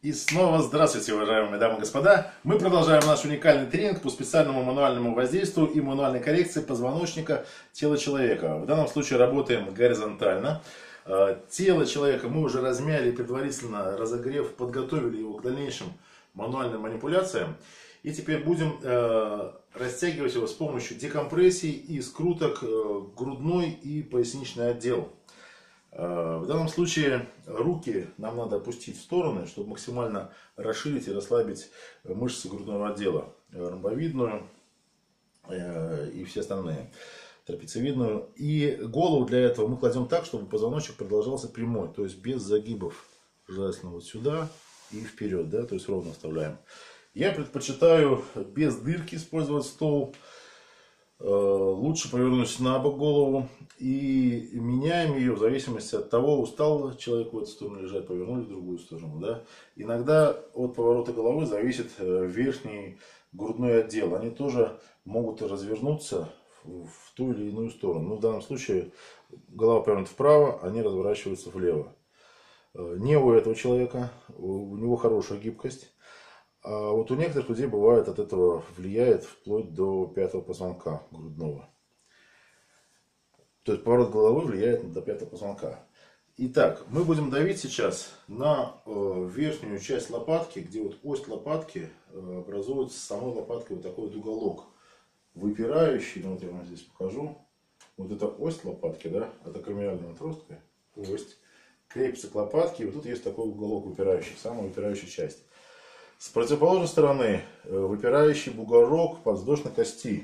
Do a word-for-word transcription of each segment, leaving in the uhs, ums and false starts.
И снова здравствуйте, уважаемые дамы и господа. Мы продолжаем наш уникальный тренинг по специальному мануальному воздействию и мануальной коррекции позвоночника тела человека. В данном случае работаем горизонтально. Тело человека мы уже размяли, предварительно разогрев, подготовили его к дальнейшим мануальным манипуляциям. И теперь будем растягивать его с помощью декомпрессий и скруток грудной и поясничный отдел. В данном случае руки нам надо опустить в стороны, чтобы максимально расширить и расслабить мышцы грудного отдела. Ромбовидную и все остальные. Трапециевидную. И голову для этого мы кладем так, чтобы позвоночник продолжался прямой. То есть без загибов. Желательно вот сюда и вперед. Да? То есть ровно вставляем. Я предпочитаю без дырки использовать стол. Лучше повернуть на бок голову и меняем ее в зависимости от того, устал человек в эту сторону лежать, повернули в другую сторону. Да? Иногда от поворота головы зависит верхний грудной отдел. Они тоже могут развернуться в ту или иную сторону. Но в данном случае голова повернута вправо, они разворачиваются влево. Не у этого человека, у него хорошая гибкость. А вот у некоторых людей бывает от этого влияет вплоть до пятого позвонка грудного. То есть поворот головы влияет до пятого позвонка. Итак, мы будем давить сейчас на э, верхнюю часть лопатки, где вот ось лопатки э, образует с самой лопаткой вот такой вот уголок. Выпирающий, ну вот я вам здесь покажу. Вот это ось лопатки, да, от акромиального отростка, ось, крепится к лопатке, и вот тут есть такой уголок выпирающий, самая выпирающая часть. С противоположной стороны выпирающий бугорок подвздошной кости.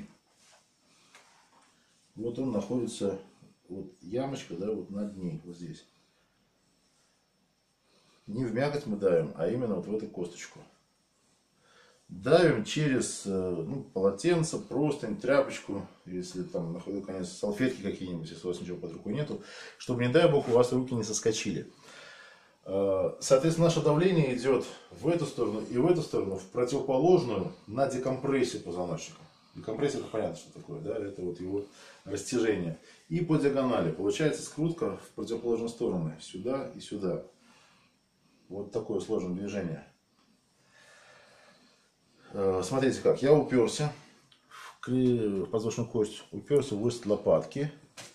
Вот он находится, вот ямочка, да, вот над ней, вот здесь. Не в мякоть мы давим, а именно вот в эту косточку. Давим через ну, полотенце, простынь, тряпочку, если там на худой конец салфетки какие-нибудь, если у вас ничего под рукой нету, чтобы, не дай бог, у вас руки не соскочили. Соответственно, наше давление идет в эту сторону и в эту сторону, в противоположную, на декомпрессию позвоночника. Декомпрессия, это понятно, что такое, да? Это вот его растяжение. И по диагонали. Получается скрутка в противоположные стороны, сюда и сюда. Вот такое сложное движение. Смотрите как, я уперся в подвздошную кость, уперся в ось лопатки.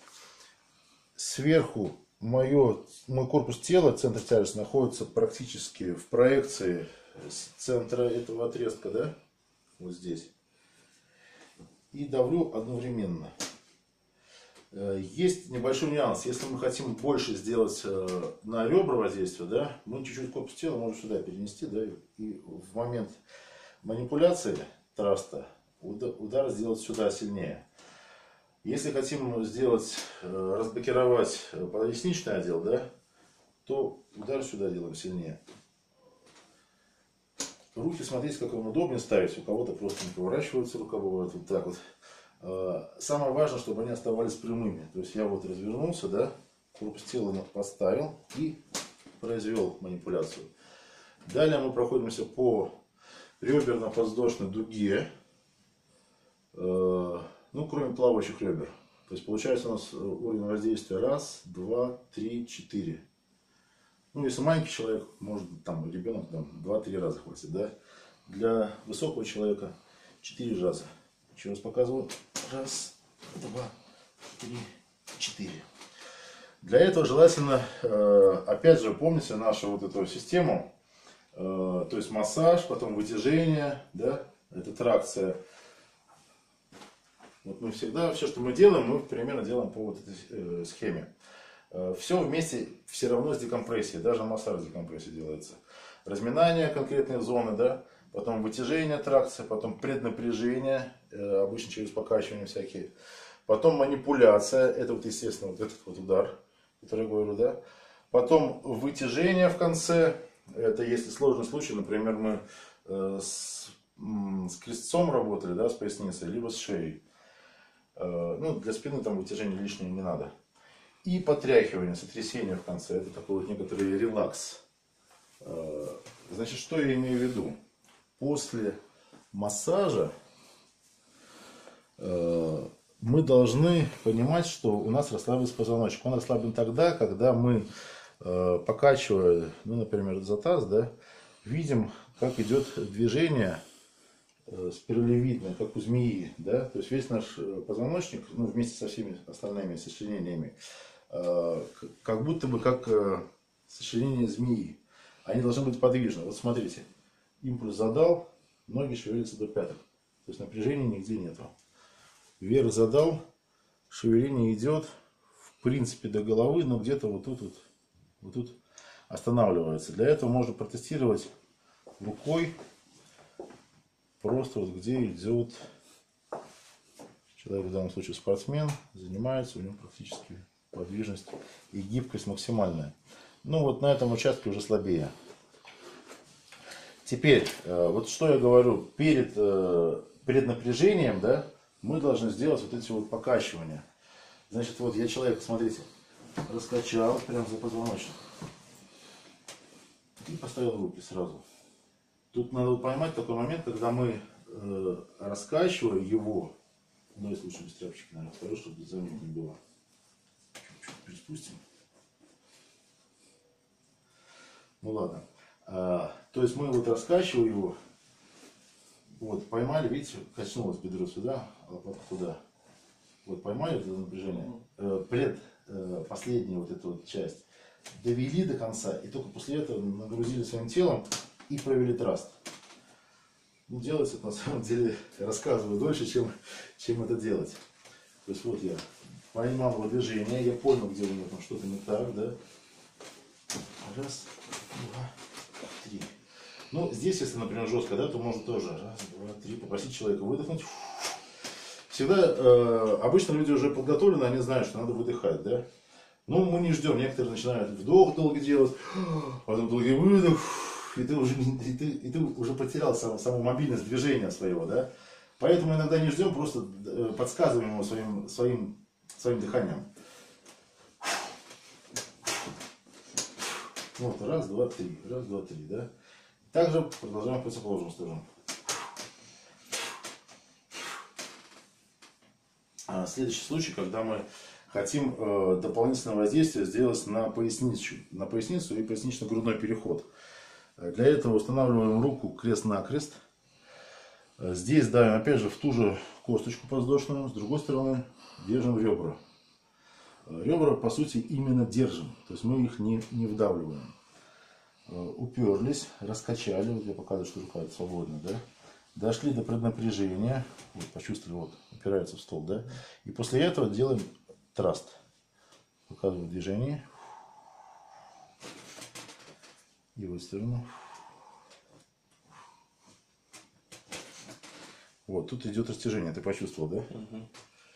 Сверху Мое, мой корпус тела, центр тяжести, находится практически в проекции с центра этого отрезка, да, вот здесь. И давлю одновременно. Есть небольшой нюанс. Если мы хотим больше сделать на ребра воздействие, да, мы чуть-чуть корпус тела можем сюда перенести, да, и в момент манипуляции траста удар сделать сюда сильнее. Если хотим сделать, разблокировать поясничный отдел, да, то удар сюда делаем сильнее. Руки, смотрите, как вам удобнее ставить. У кого-то просто не поворачиваются рукава, бывает вот так вот. Самое важное, чтобы они оставались прямыми. То есть я вот развернулся, да, корпус тела поставил и произвел манипуляцию. Далее мы проходимся по реберно-подвздошной дуге. Ну, кроме плавающих ребер. То есть получается у нас уровень воздействия раз, два, три, четыре. Ну, если маленький человек, может там ребенок там два-три раза хватит, да? Для высокого человека четыре раза. Еще раз показываю. Раз, два, три, четыре. Для этого желательно, опять же, помните нашу вот эту систему. То есть массаж, потом вытяжение, да? Это тракция. Вот мы всегда, все, что мы делаем, мы примерно делаем по вот этой э, схеме. Э, все вместе все равно с декомпрессией, даже массаж с декомпрессией делается. Разминание конкретной зоны, да, потом вытяжение тракции, потом преднапряжение, э, обычно через покачивание всякие. Потом манипуляция, это вот естественно вот этот вот удар, который я говорю, да. Потом вытяжение в конце, это если сложный случай, например, мы э, с, с крестцом работали, да, с поясницей, либо с шеей. Ну, для спины там вытяжения лишнего не надо. И потряхивание, сотрясение в конце. Это такой вот некоторый релакс. Значит, что я имею в виду? После массажа мы должны понимать, что у нас расслабился позвоночник. Он расслаблен тогда, когда мы, покачивая, ну, например, за таз, да, видим, как идет движение спиралевидное, как у змеи, да, то есть весь наш позвоночник, ну, вместе со всеми остальными сочленениями, как будто бы как сочленение змеи. Они должны быть подвижны. Вот смотрите, импульс задал, ноги шевелятся до пяток, то есть напряжения нигде нету. Вверх задал, шевеление идет, в принципе, до головы, но где-то вот тут, вот, вот тут останавливается. Для этого можно протестировать рукой. Просто вот где идет человек, в данном случае спортсмен, занимается, у него практически подвижность и гибкость максимальная. Ну вот на этом участке уже слабее. Теперь, вот что я говорю, перед, перед напряжением, да, мы должны сделать вот эти вот покачивания. Значит, вот я человека, смотрите, раскачал прям за позвоночник и поставил руки сразу. Тут надо поймать такой момент, когда мы э, раскачиваем его. Ну, если лучше без тряпочки, наверное, второй, чтобы за ним не было. Чуть-чуть приспустим. Ну ладно. А, то есть мы вот раскачиваем его. Вот, поймали, видите, качнулось бедро сюда, а лопатка туда. Вот поймали это напряжение. Э, пред э, последнюю вот эту вот часть довели до конца. И только после этого нагрузили своим телом. И провели траст. Ну, делается это на самом деле, рассказываю дольше, чем, чем это делать. То есть вот я поймал его движение, я понял, где у него там что-то не так, да. Раз, два, три. Ну, здесь, если, например, жестко, да, то можно тоже раз, два, три, попросить человека выдохнуть. Всегда, э, обычно люди уже подготовлены, они знают, что надо выдыхать, да. Но мы не ждем, некоторые начинают вдох долго делать, потом долгий выдох. И ты уже, и ты, и ты уже потерял саму, саму мобильность движения своего, да? Поэтому иногда не ждем, просто подсказываем ему своим, своим, своим дыханием. Вот, раз, два, три, раз, два, три, да? Также продолжаем в противоположную сторону. А следующий случай, когда мы хотим э, дополнительное воздействие сделать на поясницу, на поясницу и пояснично-грудной переход. Для этого устанавливаем руку крест-накрест. Здесь давим опять же в ту же косточку подвздошную, с другой стороны держим ребра. Ребра по сути именно держим, то есть мы их не, не вдавливаем. Уперлись, раскачали, вот я показываю, что рука свободна, да? Дошли до преднапряжения, вот, почувствовали, вот, упирается в стол, да? И после этого делаем траст. Показываю движение. И в эту сторону. Вот, тут идет растяжение, ты почувствовал, да? Угу.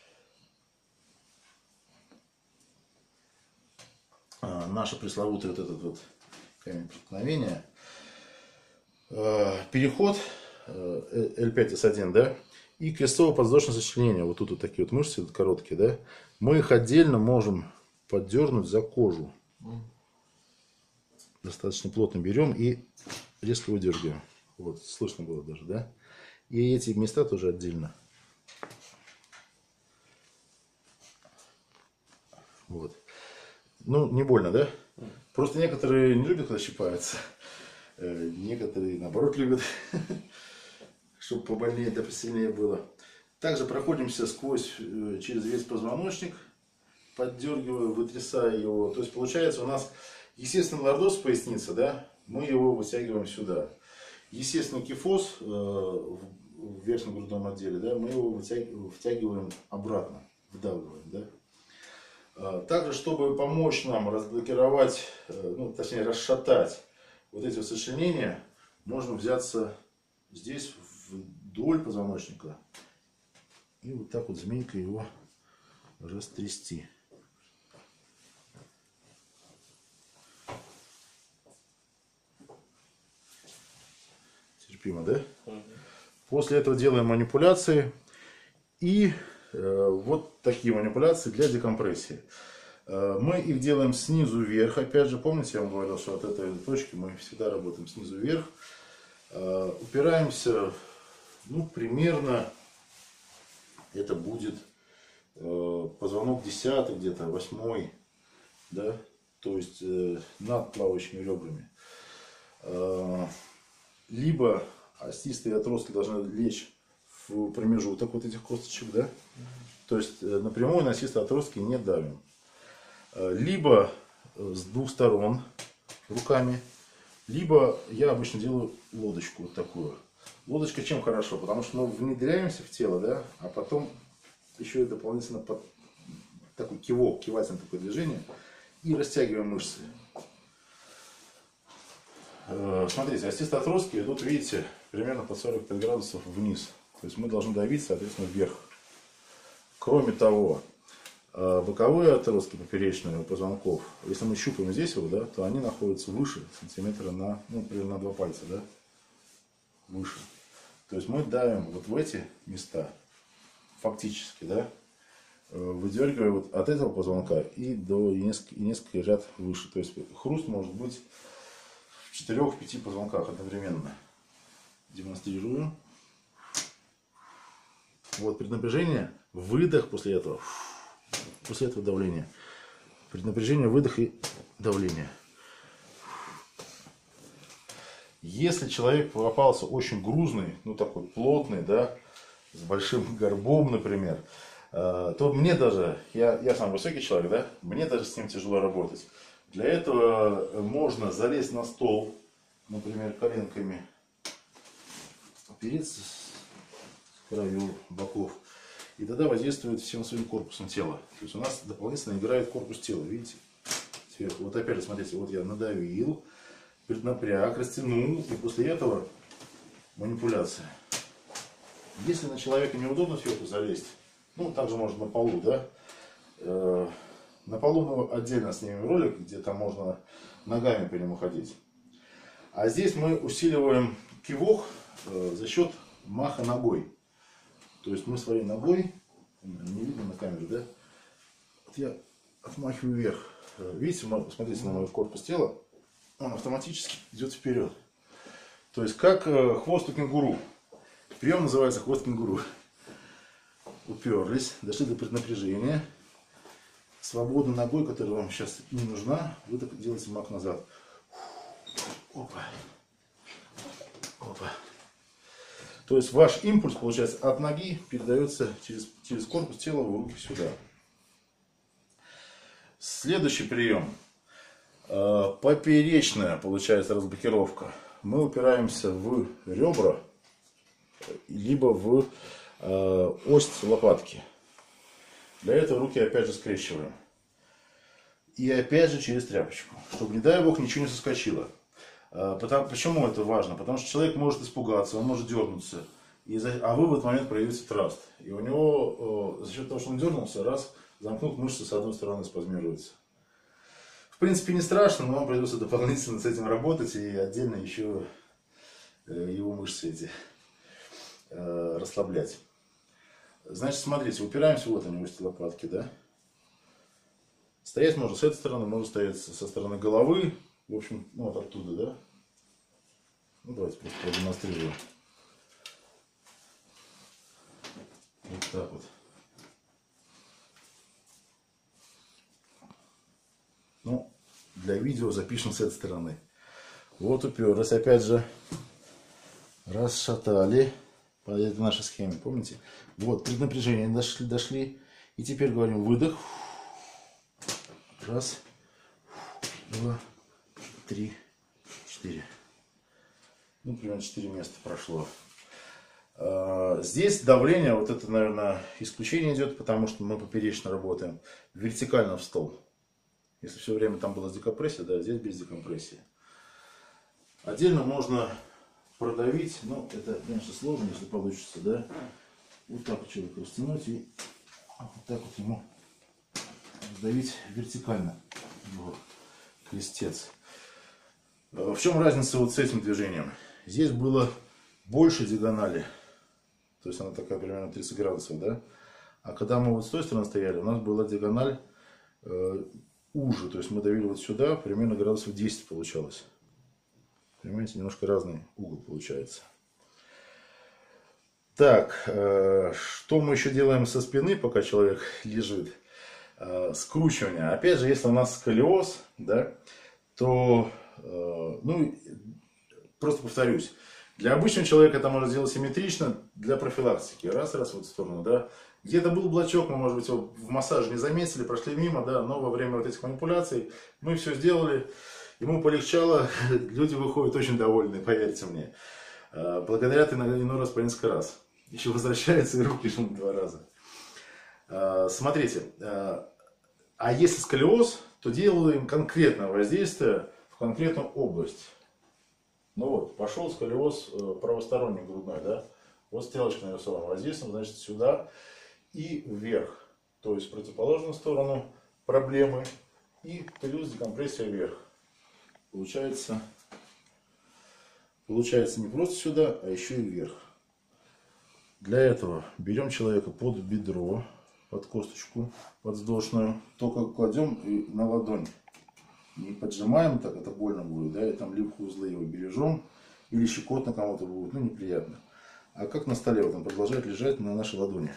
А, наше пресловутое вот этот вот камень преткновения. А, переход эл пять эс один, да? И крестово-подвздошное сочленение. Вот тут вот такие вот мышцы короткие, да? Мы их отдельно можем поддернуть за кожу. Достаточно плотно берем и резко выдергиваем. Вот, слышно было даже, да? И эти места тоже отдельно. Вот. Ну, не больно, да? Просто некоторые не любят, когда щипаются. Некоторые, наоборот, любят, чтобы побольнее, да посильнее было. Также проходимся сквозь, через весь позвоночник, поддергивая, вытрясая его. То есть, получается, у нас естественный лордоз поясница, да, мы его вытягиваем сюда. Естественный кифоз э, в верхнем грудном отделе, да, мы его вытягиваем, втягиваем обратно, вдавливаем, да. А, также, чтобы помочь нам разблокировать, э, ну, точнее, расшатать вот эти вот сочленения, можно взяться здесь вдоль позвоночника и вот так вот змейкой его растрясти. Терпимо, да? Угу. После этого делаем манипуляции. И э, вот такие манипуляции для декомпрессии. Э, мы их делаем снизу вверх. Опять же, помните, я вам говорил, что от этой точки мы всегда работаем снизу вверх. Э, упираемся, ну, примерно, это будет э, позвонок десятый, где-то восьмой, да, то есть э, над плавающими ребрами. Э, либо остистые отростки должны лечь в промежуток вот этих косточек, да? То есть напрямую на остистые отростки не давим. Либо с двух сторон руками, либо я обычно делаю лодочку вот такую. Лодочка чем хорошо? Потому что мы внедряемся в тело, да, а потом еще и дополнительно под такой кивок, кивательное такое движение, и растягиваем мышцы. Смотрите, остистые отростки идут, видите, примерно по сорок пять градусов вниз. То есть мы должны давить, соответственно, вверх. Кроме того, боковые отростки поперечные у позвонков, если мы щупаем здесь его, да, то они находятся выше сантиметра на, ну, примерно на два пальца, да, выше. То есть мы давим вот в эти места, фактически, да, выдергивая вот от этого позвонка и до и несколько, и несколько ряд выше. То есть хруст может быть в четырёх-пяти позвонках одновременно. Демонстрирую. Вот преднапряжение, выдох после этого. После этого давление. Преднапряжение, выдох и давление. Если человек попался очень грузный, ну такой плотный, да, с большим горбом, например, то мне даже, я, я сам высокий человек, да, мне даже с ним тяжело работать. Для этого можно залезть на стол, например, коленками, опереться с краю боков, и тогда воздействует всем своим корпусом тела. То есть у нас дополнительно играет корпус тела, видите, сверху. Вот опять же, смотрите, вот я надавил, преднапряг, растянул, и после этого манипуляция. Если на человека неудобно сверху залезть, ну, также можно на полу, да, э, на полу мы отдельно снимем ролик, где там можно ногами по нему ходить. А здесь мы усиливаем кивок э, за счет маха ногой. То есть мы своей ногой, не видно на камере, да, вот я отмахиваю вверх. Видите, смотрите на мой корпус тела, он автоматически идет вперед. То есть как э, хвост у кенгуру. Прием называется хвост кенгуру. Уперлись, дошли до преднапряжения. Свободной ногой, которая вам сейчас не нужна, вы так делаете мах назад. Опа. Опа. То есть ваш импульс, получается, от ноги передается через, через корпус тела в руки сюда. Следующий прием. Поперечная, получается, разблокировка. Мы упираемся в ребра, либо в э, ось лопатки. Для этого руки опять же скрещиваем. И опять же через тряпочку, чтобы, не дай бог, ничего не соскочило. Э, потому, почему это важно? Потому что человек может испугаться, он может дернуться. И за, а вы в этот момент проявите траст. И у него, э, за счет того, что он дернулся, раз, замкнут мышцы с одной стороны спазмируются. В принципе, не страшно, но вам придется дополнительно с этим работать и отдельно еще э, его мышцы эти э, расслаблять. Значит, смотрите, упираемся, вот они, ось лопатки, да? Стоять можно с этой стороны, можно стоять со стороны головы, в общем, ну вот оттуда, да? Ну, давайте просто продемонстрирую. Вот так вот. Ну, для видео запишем с этой стороны. Вот уперлись, опять же, расшатали по этой нашей схеме, помните? Вот, преднапряжение дошли, дошли. И теперь говорим выдох. Раз, два, три, четыре. Ну, примерно четыре места прошло. Здесь давление, вот это, наверное, исключение идет, потому что мы поперечно работаем. Вертикально в стол. Если все время там была декомпрессия, да, здесь без декомпрессии. Отдельно можно продавить, но это, конечно, сложно, если получится, да. Вот так вот человека растянуть и вот так вот ему сдавить вертикально. Вот, крестец. В чем разница вот с этим движением? Здесь было больше диагонали, то есть она такая примерно тридцать градусов, да. А когда мы вот с той стороны стояли, у нас была диагональ э, уже, то есть мы давили вот сюда, примерно градусов десять получалось. Понимаете, немножко разный угол получается. Так, э, что мы еще делаем со спины, пока человек лежит? Э, скручивание. Опять же, если у нас сколиоз, да, то, э, ну, просто повторюсь, Для обычного человека это можно сделать симметрично, для профилактики. Раз, раз в эту сторону, да. Где-то был блочок, мы, может быть, его в массаже не заметили, прошли мимо, да, но во время вот этих манипуляций мы все сделали, ему полегчало, люди выходят очень довольны, поверьте мне. Благодарят иной, иной раз по несколько раз. Еще возвращаются и руки жмут два раза. Смотрите, а если сколиоз, то делаем конкретное воздействие в конкретную область. Ну вот, пошел сколиоз правосторонний грудной, да? Вот стрелочка нарисована. Воздействуем, значит, сюда и вверх. То есть в противоположную сторону проблемы и плюс декомпрессия вверх. Получается, получается не просто сюда, а еще и вверх. Для этого берем человека под бедро, под косточку подвздошную, только кладем и на ладонь. Не поджимаем так, это больно будет, да, и там липкие узлы его бережем, или щекотно кому-то будет, ну неприятно. А как на столе, вот он продолжает лежать на нашей ладони.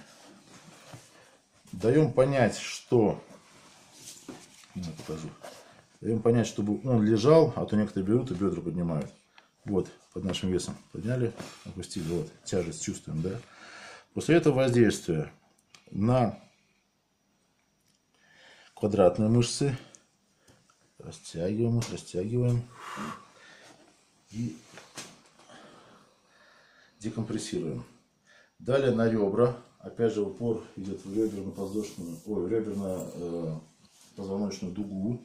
Даем понять, что, я покажу, даем понять, чтобы он лежал, а то некоторые берут и бедра поднимают. Вот, под нашим весом подняли, опустили, вот, тяжесть чувствуем, да. После этого воздействия на квадратные мышцы, растягиваем их, растягиваем и декомпрессируем. Далее на ребра, опять же упор идет в реберно-подвздошную, ой, в реберно-позвоночную дугу.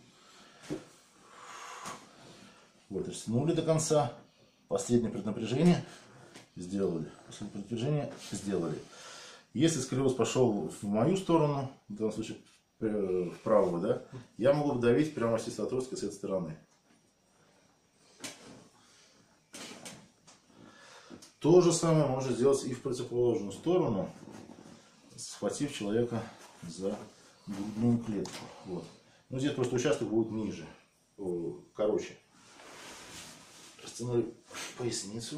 Вот, растянули до конца. Последнее преднапряжение сделали. Последнее преднапряжение сделали. Если сколиоз пошел в мою сторону, в данном случае в правую, да, я могу давить прямо остеоатросткой с этой стороны. То же самое можно сделать и в противоположную сторону, схватив человека за грудную клетку. Вот. Но здесь просто участок будет ниже, короче. Растянули поясницу,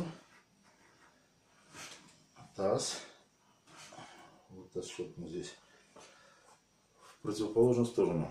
таз, вот таз щелкнул здесь, в противоположную сторону.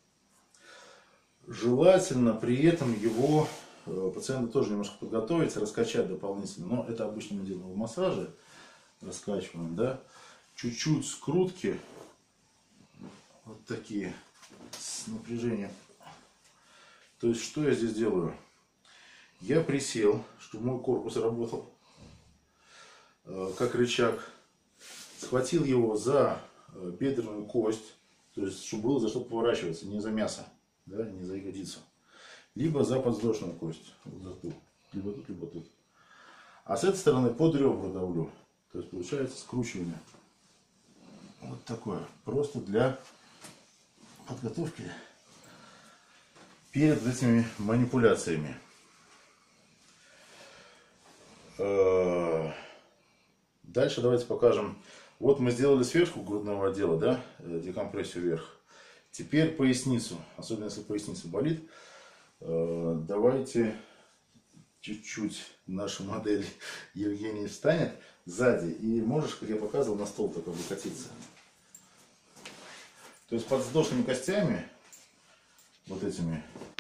Желательно при этом его пациента тоже немножко подготовить, раскачать дополнительно, но это обычно мы делаем в массаже, раскачиваем, да, чуть-чуть скрутки, вот такие, с напряжением. То есть, что я здесь делаю? Я присел, чтобы мой корпус работал э, как рычаг, схватил его за э, бедренную кость, то есть, чтобы было за что поворачиваться, не за мясо, да, не за ягодицу. Либо за подвздошную кость, вот за ту, либо тут, либо тут. А с этой стороны под ребра давлю. То есть получается скручивание. Вот такое. Просто для подготовки перед этими манипуляциями. Дальше давайте покажем. Вот мы сделали сверху грудного отдела, да, декомпрессию вверх. Теперь поясницу, особенно если поясница болит. Давайте чуть-чуть наша модель Евгений встанет сзади и можешь, как я показывал, на стол только выкатиться. То есть под подвздошными костями, вот этими,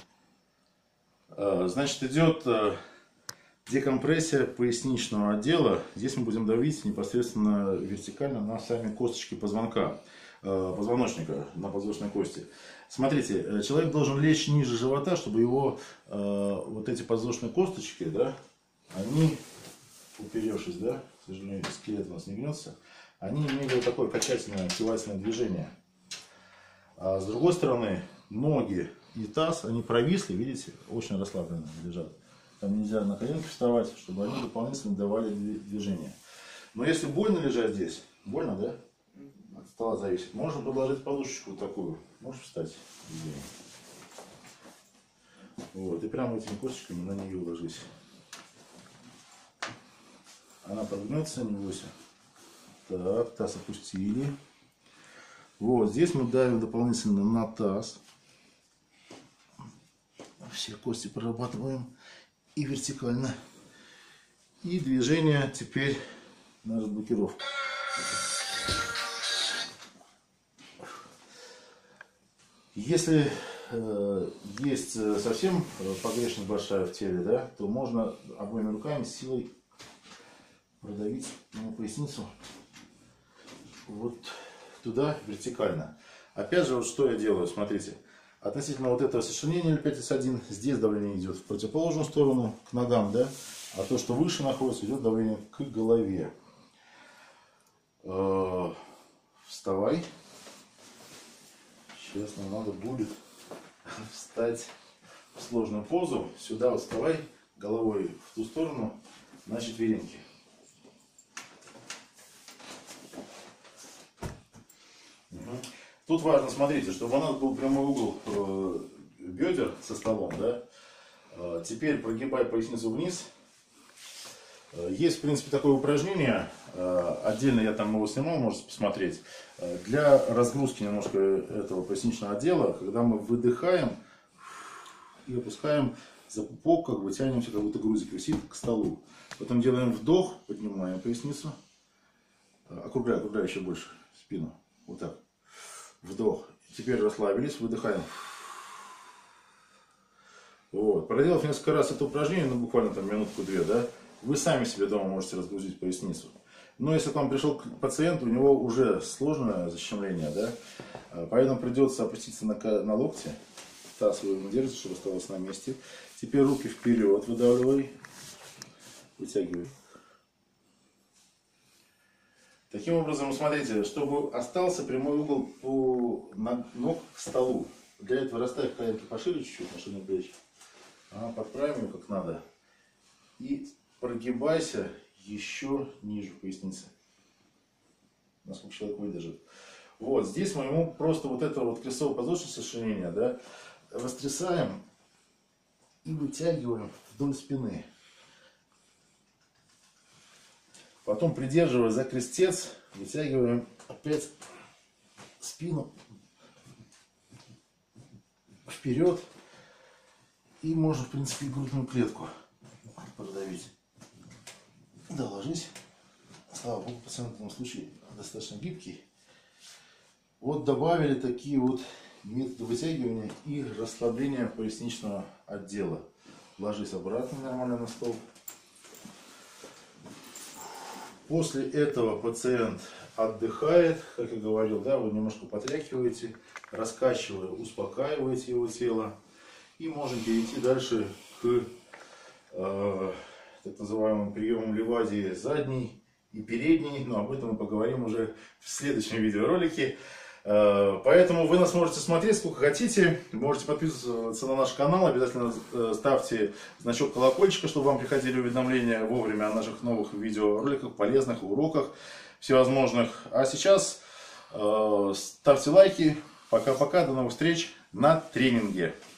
значит, идет декомпрессия поясничного отдела. Здесь мы будем давить непосредственно вертикально на сами косточки позвонка, позвоночника, на подвздошной кости. Смотрите, человек должен лечь ниже живота, чтобы его э, вот эти подвздошные косточки, да, они, уперевшись, да, к сожалению, скелет у нас не гнется, они имели вот такое качательное, активательное движение. А с другой стороны, ноги и таз, они провисли, видите, очень расслабленно лежат. Там нельзя на коленки вставать, чтобы они дополнительно давали движение. Но если больно лежать здесь, больно, да? От стола зависит. Можно предложить подушечку вот такую. Можешь встать. Вот. И прямо этими косточками на нее ложись. Она подгнется, не бойся. Так, таз опустили. Вот. Здесь мы давим дополнительно на таз. Все кости прорабатываем. И вертикально. И движение теперь на разблокировку. Если э, есть совсем погрешность большая в теле, да, то можно обоими руками силой продавить ему поясницу вот туда вертикально. Опять же, вот что я делаю, смотрите. Относительно вот этого сочленения L пять S один, здесь давление идет в противоположную сторону, к ногам, да, а то, что выше находится, идет давление к голове. Э-э- вставай. Сейчас нам надо будет встать в сложную позу. Сюда вот вставай, головой в ту сторону, на четвереньки. Тут важно, смотрите, чтобы у нас был прямой угол э, бедер со столом, да. Э, теперь прогибай поясницу вниз. Э, есть, в принципе, такое упражнение. Э, отдельно я там его снимал, можете посмотреть. Э, для разгрузки немножко этого поясничного отдела, когда мы выдыхаем и опускаем за пупок, как бы тянемся, как будто грузик висит к столу. Потом делаем вдох, поднимаем поясницу. Э, округляй, округляй еще больше спину. Вот так. Вдох. Теперь расслабились, выдыхаем. Вот. Проделав несколько раз это упражнение, ну буквально там минутку-две, да, вы сами себе дома можете разгрузить поясницу. Но если к вам пришел пациент, у него уже сложное защемление, да, поэтому придется опуститься на, на локти, таз вы держите, чтобы оставалось на месте. Теперь руки вперед выдавливай, вытягивай. Таким образом, смотрите, чтобы остался прямой угол по ног к столу. Для этого расставь коленки пошире чуть-чуть на ширину плеч. Ага, подправим ее как надо. И прогибайся еще ниже поясницы. Насколько человек выдержит. Вот, здесь мы ему просто вот это вот крестово-подвздошное сочленение, да, растрясаем и вытягиваем вдоль спины. Потом, придерживая за крестец, вытягиваем опять спину вперед. И можно, в принципе, и грудную клетку продавить. Да, ложись. Слава богу, пациент в этом случае достаточно гибкий. Вот добавили такие вот методы вытягивания и расслабления поясничного отдела. Ложись обратно нормально на стол. После этого пациент отдыхает, как я говорил, да, вы немножко потряхиваете, раскачивая, успокаиваете его тело. И можем перейти дальше к э, так называемым приемам Ливадии задней и передней. Но об этом мы поговорим уже в следующем видеоролике. Поэтому вы нас можете смотреть сколько хотите, можете подписываться на наш канал, обязательно ставьте значок колокольчика, чтобы вам приходили уведомления вовремя о наших новых видеороликах, полезных уроках всевозможных. А сейчас ставьте лайки, пока-пока, до новых встреч на тренинге.